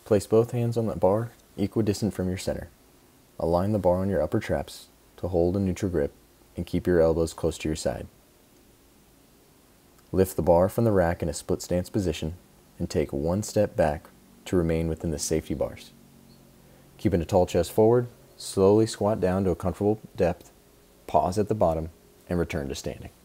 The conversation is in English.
Place both hands on the bar equidistant from your center. Align the bar on your upper traps to hold a neutral grip and keep your elbows close to your side. Lift the bar from the rack in a split stance position and take one step back to remain within the safety bars. Keeping a tall chest forward, slowly squat down to a comfortable depth, pause at the bottom, and return to standing.